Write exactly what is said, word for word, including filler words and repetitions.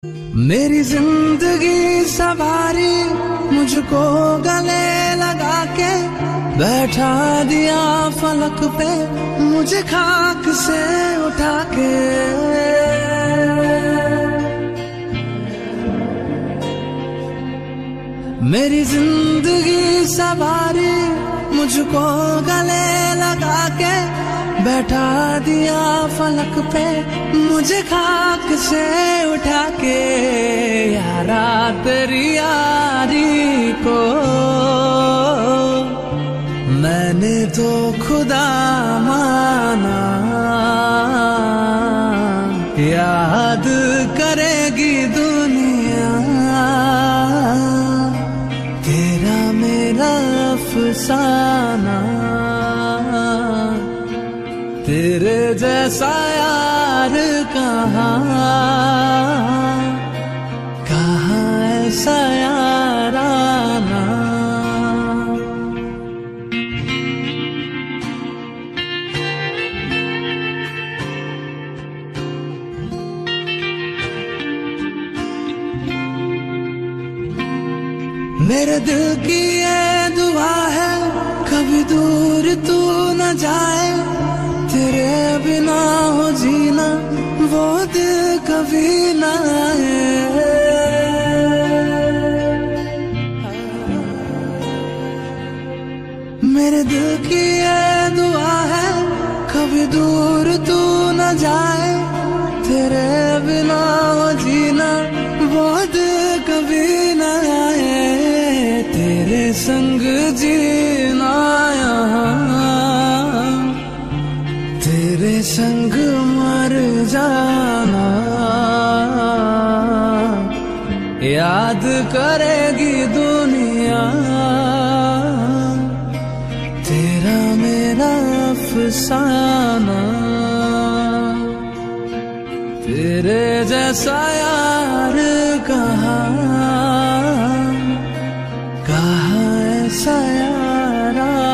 मेरी जिंदगी सवारी मुझको गले लगा के बैठा दिया फलक पे मुझे खाक से उठा के। मेरी जिंदगी सवारी मुझको गले लगा के बैठा दिया फलक पे मुझे खाक से उठा के। यारा तेरी यारी को मैंने तो खुदा माना, याद करेगी दुनिया तेरा मेरा अफसाना। तेरे जैसा यार कहाँ कहाँ ऐसा याराना। मेरे दिल की ये दुआ है कभी दूर तू न जाए, तेरे बिना हो जीना वो दिल कभी ना आए। मेरे दिल की ये दुआ है कभी दूर तू न जाए, तेरे बिना हो जीना वो दिल कभी ना आए। तेरे संग जीना यहाँ तेरे संग मर जाना, याद करेगी दुनिया तेरा मेरा अफसाना। तेरे जैसा यार कहाँ कहाँ ऐसा यारा।